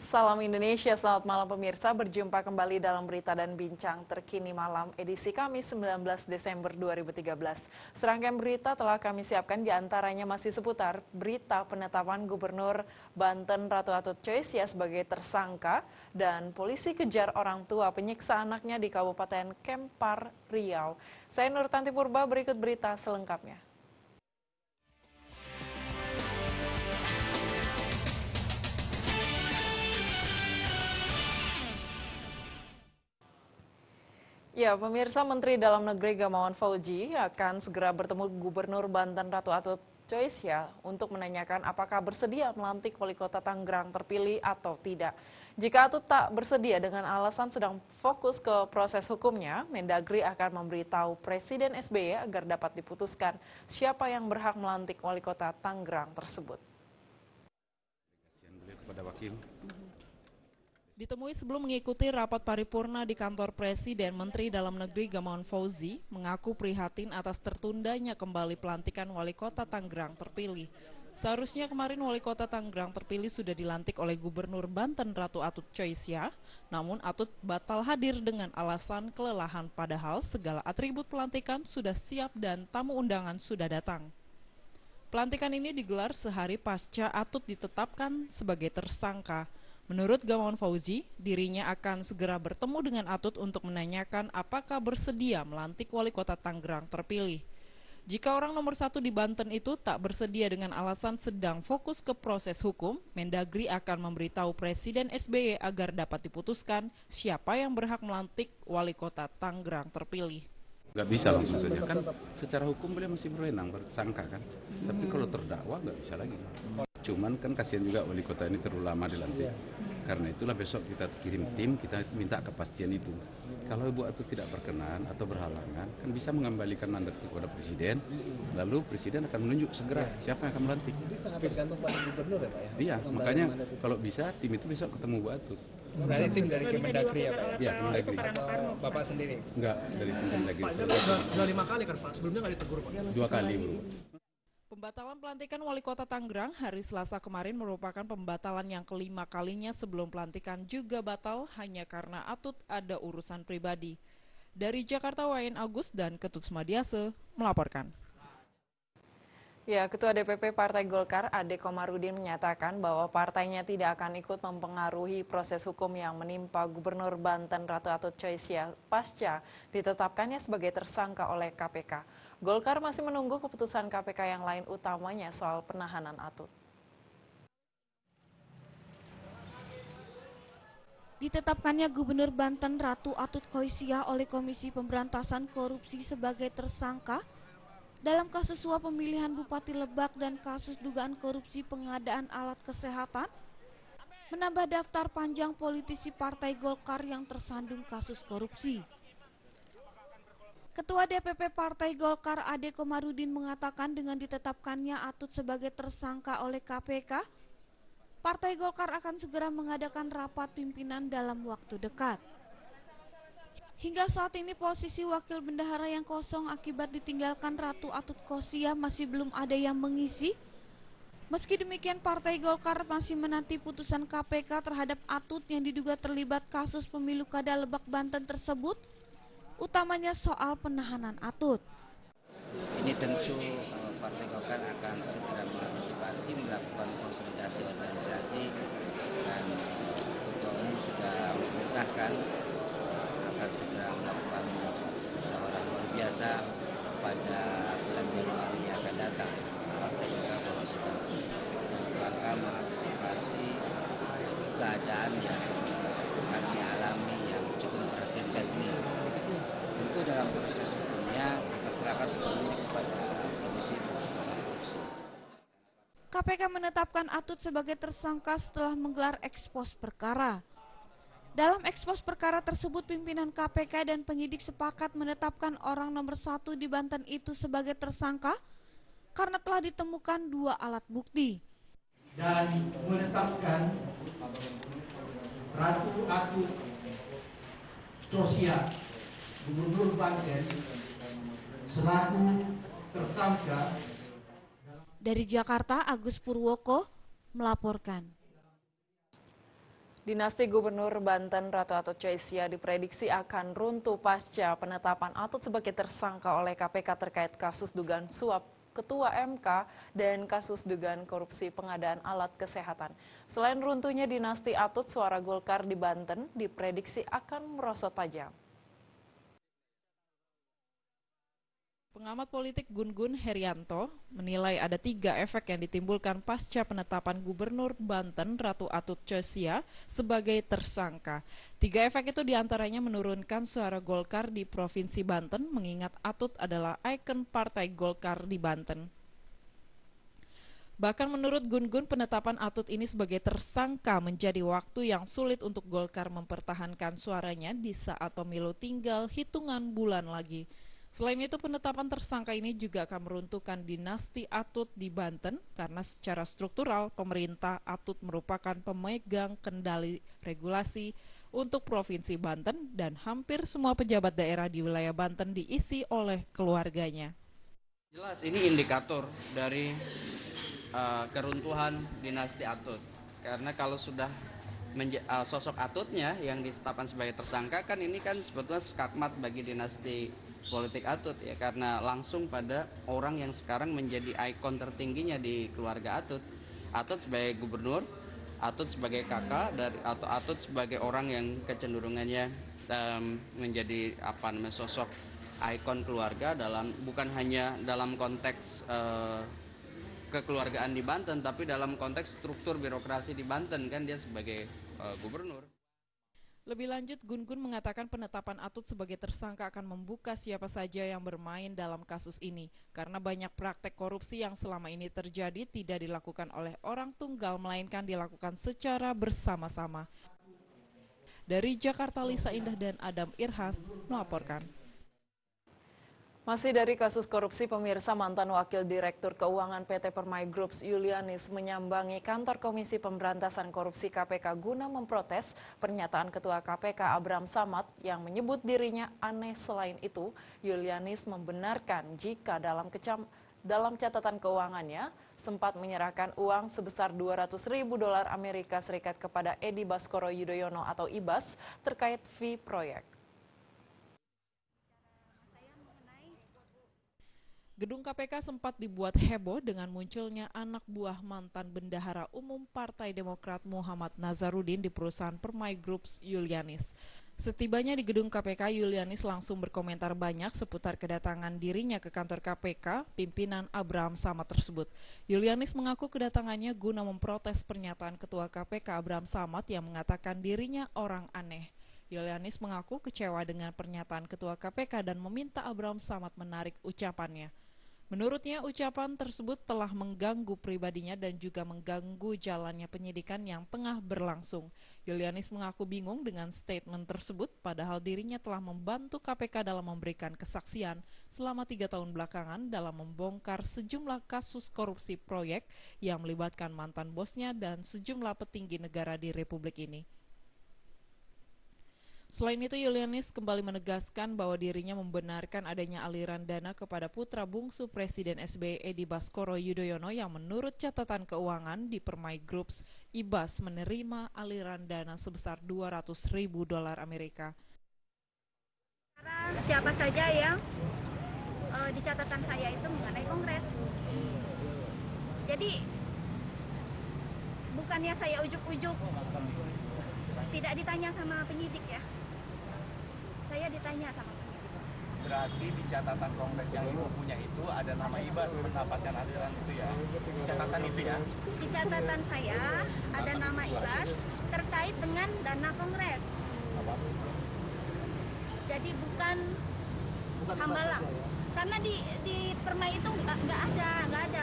Salam Indonesia, selamat malam pemirsa. Berjumpa kembali dalam berita dan bincang terkini malam edisi Kamis 19 Desember 2013. Serangkaian berita telah kami siapkan, diantaranya masih seputar berita penetapan Gubernur Banten Ratu Atut Choisya sebagai tersangka dan polisi kejar orang tua penyiksa anaknya di Kabupaten Kempar, Riau. Saya Nur Tanti Purba, berikut berita selengkapnya. Ya, pemirsa, Menteri Dalam Negeri Gamawan Fauzi akan segera bertemu Gubernur Banten Ratu Atut Choisya untuk menanyakan apakah bersedia melantik wali kota Tangerang terpilih atau tidak. Jika Atut tak bersedia dengan alasan sedang fokus ke proses hukumnya, Mendagri akan memberitahu Presiden SBY agar dapat diputuskan siapa yang berhak melantik wali kota Tangerang tersebut. Ditemui sebelum mengikuti rapat paripurna di kantor Presiden, Menteri Dalam Negeri Gamawan Fauzi mengaku prihatin atas tertundanya kembali pelantikan wali kota Tangerang terpilih. Seharusnya kemarin wali kota Tangerang terpilih sudah dilantik oleh Gubernur Banten Ratu Atut Choisya, namun Atut batal hadir dengan alasan kelelahan, padahal segala atribut pelantikan sudah siap dan tamu undangan sudah datang. Pelantikan ini digelar sehari pasca Atut ditetapkan sebagai tersangka. Menurut Gamawan Fauzi, dirinya akan segera bertemu dengan Atut untuk menanyakan apakah bersedia melantik wali kota Tangerang terpilih. Jika orang nomor 1 di Banten itu tak bersedia dengan alasan sedang fokus ke proses hukum, Mendagri akan memberitahu Presiden SBY agar dapat diputuskan siapa yang berhak melantik wali kota Tangerang terpilih. Nggak bisa langsung saja, kan secara hukum beliau masih berwenang, bersangka kan. Tapi kalau terdakwa nggak bisa lagi. Cuman kan kasihan juga wali kota ini terlalu lama dilantik. Karena itulah besok kita kirim tim, kita minta kepastian itu. Kalau Ibu Atut tidak berkenan atau berhalangan, kan bisa mengembalikan mandat kepada Presiden. Lalu Presiden akan menunjuk segera siapa yang akan melantik. Tergantung pada gubernur ya Pak ya? Iya, makanya kalau bisa tim itu besok ketemu Bu Atut. Dari tim dari Kemendagri ya Pak ya? Iya, Kemendagri. Bapak sendiri? Enggak, dari tim Kemendagri. Sudah 5 kali kan Pak? Sebelumnya nggak ditegur Pak? 2 kali Bu. Pembatalan pelantikan wali kota Tangerang hari Selasa kemarin merupakan pembatalan yang kelima kalinya. Sebelum pelantikan juga batal hanya karena Atut ada urusan pribadi. Dari Jakarta, Wayan Agus dan Ketut Smadiase melaporkan. Ya, Ketua DPP Partai Golkar Ade Komarudin menyatakan bahwa partainya tidak akan ikut mempengaruhi proses hukum yang menimpa Gubernur Banten Ratu Atut Choisya pasca ditetapkannya sebagai tersangka oleh KPK. Golkar masih menunggu keputusan KPK yang lain, utamanya soal penahanan Atut. Ditetapkannya Gubernur Banten Ratu Atut Choisya oleh Komisi Pemberantasan Korupsi sebagai tersangka dalam kasus suap pemilihan Bupati Lebak dan kasus dugaan korupsi pengadaan alat kesehatan menambah daftar panjang politisi Partai Golkar yang tersandung kasus korupsi. Ketua DPP Partai Golkar Ade Komarudin mengatakan dengan ditetapkannya Atut sebagai tersangka oleh KPK, Partai Golkar akan segera mengadakan rapat pimpinan dalam waktu dekat. Hingga saat ini posisi wakil bendahara yang kosong akibat ditinggalkan Ratu Atut Choisya masih belum ada yang mengisi. Meski demikian, Partai Golkar masih menanti putusan KPK terhadap Atut yang diduga terlibat kasus pemilu kada Lebak Banten tersebut, utamanya soal penahanan Atut. Ini tentu Partai Golkar akan segera mengantisipasi, melakukan konsolidasi organisasi, dan Ketua Umum sudah memerintahkan akan segera melakukan musyawarah luar biasa pada bulan Januari yang akan datang. Partai juga konsolidasi dalam rangka mengantisipasi keadaan yang kami alami yang cukup memprihatinkan ini. Tentu dalam proses hukumnya kita serahkan sepenuhnya kepada Komisi Pemberantasan Korupsi. KPK menetapkan Atut sebagai tersangka setelah menggelar ekspos perkara. Dalam ekspos perkara tersebut, pimpinan KPK dan penyidik sepakat menetapkan orang nomor 1 di Banten itu sebagai tersangka karena telah ditemukan 2 alat bukti. Dan menetapkan Ratu Atut Choisya, Gubernur Banten, selaku tersangka. Dari Jakarta, Agus Purwoko melaporkan. Dinasti Gubernur Banten Ratu Atut Choisya diprediksi akan runtuh pasca penetapan Atut sebagai tersangka oleh KPK terkait kasus dugaan suap Ketua MK dan kasus dugaan korupsi pengadaan alat kesehatan. Selain runtuhnya dinasti Atut, suara Golkar di Banten diprediksi akan merosot tajam. Pengamat politik Gun-Gun Herianto menilai ada 3 efek yang ditimbulkan pasca penetapan Gubernur Banten Ratu Atut Choisya sebagai tersangka. 3 efek itu diantaranya menurunkan suara Golkar di Provinsi Banten, mengingat Atut adalah ikon partai Golkar di Banten. Bahkan menurut Gun-Gun, penetapan Atut ini sebagai tersangka menjadi waktu yang sulit untuk Golkar mempertahankan suaranya di saat pemilu tinggal hitungan bulan lagi. Selain itu, penetapan tersangka ini juga akan meruntuhkan dinasti Atut di Banten karena secara struktural pemerintah Atut merupakan pemegang kendali regulasi untuk Provinsi Banten dan hampir semua pejabat daerah di wilayah Banten diisi oleh keluarganya. Jelas ini indikator dari keruntuhan dinasti Atut, karena kalau sudah sosok Atutnya yang ditetapkan sebagai tersangka, kan ini kan sebetulnya skakmat bagi dinasti politik Atut ya, karena langsung pada orang yang sekarang menjadi ikon tertingginya di keluarga Atut. Atut sebagai gubernur, Atut sebagai kakak, atau Atut sebagai orang yang kecenderungannya menjadi sosok ikon keluarga bukan hanya dalam konteks kekeluargaan di Banten, tapi dalam konteks struktur birokrasi di Banten, kan dia sebagai gubernur. Lebih lanjut, Gun-Gun mengatakan penetapan Atut sebagai tersangka akan membuka siapa saja yang bermain dalam kasus ini, karena banyak praktek korupsi yang selama ini terjadi tidak dilakukan oleh orang tunggal, melainkan dilakukan secara bersama-sama. Dari Jakarta, Lisa Indah dan Adam Irhas melaporkan. Masih dari kasus korupsi, pemirsa, mantan Wakil Direktur Keuangan PT Permai Group Yulianis menyambangi kantor Komisi Pemberantasan Korupsi KPK guna memprotes pernyataan Ketua KPK Abraham Samad yang menyebut dirinya aneh. Selain itu, Yulianis membenarkan jika dalam catatan keuangannya sempat menyerahkan uang sebesar $200.000 Amerika Serikat kepada Edi Baskoro Yudhoyono atau Ibas terkait fee proyek. Gedung KPK sempat dibuat heboh dengan munculnya anak buah mantan Bendahara Umum Partai Demokrat Muhammad Nazarudin di perusahaan Permai Group Yulianis. Setibanya di gedung KPK, Yulianis langsung berkomentar banyak seputar kedatangan dirinya ke kantor KPK pimpinan Abraham Samad tersebut. Yulianis mengaku kedatangannya guna memprotes pernyataan Ketua KPK Abraham Samad yang mengatakan dirinya orang aneh. Yulianis mengaku kecewa dengan pernyataan Ketua KPK dan meminta Abraham Samad menarik ucapannya. Menurutnya, ucapan tersebut telah mengganggu pribadinya dan juga mengganggu jalannya penyidikan yang tengah berlangsung. Yulianis mengaku bingung dengan statement tersebut, padahal dirinya telah membantu KPK dalam memberikan kesaksian selama 3 tahun belakangan dalam membongkar sejumlah kasus korupsi proyek yang melibatkan mantan bosnya dan sejumlah petinggi negara di Republik ini. Selain itu, Yulianis kembali menegaskan bahwa dirinya membenarkan adanya aliran dana kepada putra bungsu Presiden SBY Edi Baskoro Yudhoyono yang menurut catatan keuangan di Permai Group, Ibas menerima aliran dana sebesar $200.000 Amerika. Siapa saja yang di catatan saya itu mengenai Kongres. Jadi bukannya saya ujuk-ujuk, tidak ditanya sama penyidik ya. Saya ditanya sama penyidik. Berarti di catatan Kongres yang Ibu punya itu ada nama Ibas mendapatkan aliran itu ya? Di catatan itu ya? Di catatan saya ada nama Ibas terkait dengan dana Kongres. Jadi bukan Hambalang. Karena di Permai itu nggak ada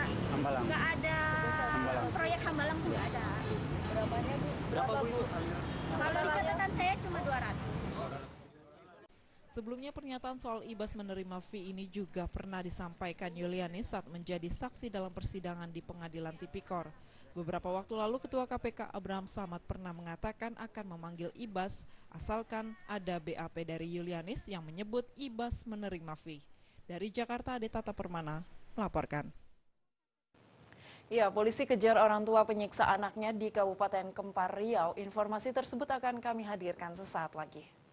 proyek Hambalang tuh nggak ada. Berapa Bu? Kalau di catatan saya cuma 200. Sebelumnya, pernyataan soal Ibas menerima fee ini juga pernah disampaikan Yulianis saat menjadi saksi dalam persidangan di Pengadilan Tipikor. Beberapa waktu lalu, Ketua KPK Abraham Samad pernah mengatakan akan memanggil Ibas asalkan ada BAP dari Yulianis yang menyebut Ibas menerima fee. Dari Jakarta, Ade Tata Permana melaporkan. Ya, polisi kejar orang tua penyiksa anaknya di Kabupaten Kempar Riau. Informasi tersebut akan kami hadirkan sesaat lagi.